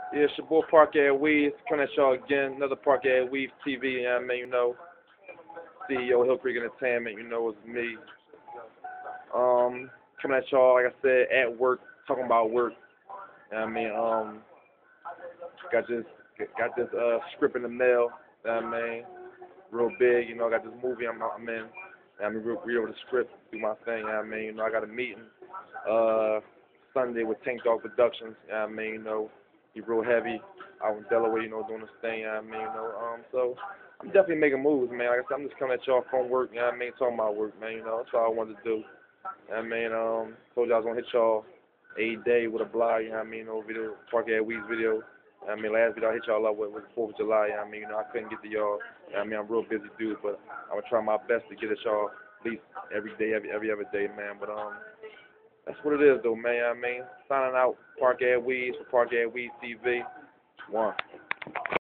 Yeah, it's your boy Parkhead Weaves coming at y'all again. Another Parkhead Weaves TV. You know what I mean? CEO Hill Creek Entertainment. It's me. Coming at y'all, like I said, at work, talking about work. You know what I mean? Got this, got this script in the mail. You know what I mean? Real big. I got this movie I'm in. You know what I mean, read over the script, do my thing. You know what I mean? I got a meeting Sunday with Tank Dog Productions. You know what I mean? He real heavy out in Delaware, doing his thing. You know what I mean? So I'm definitely making moves, man. Like I said, I'm just coming at y'all from work. You know what I mean? Talking about work, man. That's all I wanted to do. You know what I mean? Told you I was gonna hit y'all a day with a blog. You know what I mean? No video, Parkhead Weeds video. You know what I mean, last video I hit y'all up with was the 4th of July. You know what I mean? I couldn't get to y'all. You know what I mean? I'm a real busy dude, but I'm gonna try my best to get at y'all at least every day, every other day, man. But that's what it is, though, man. You know what I mean, signing out, Parkhead Weeds for Parkhead Weeds TV. One.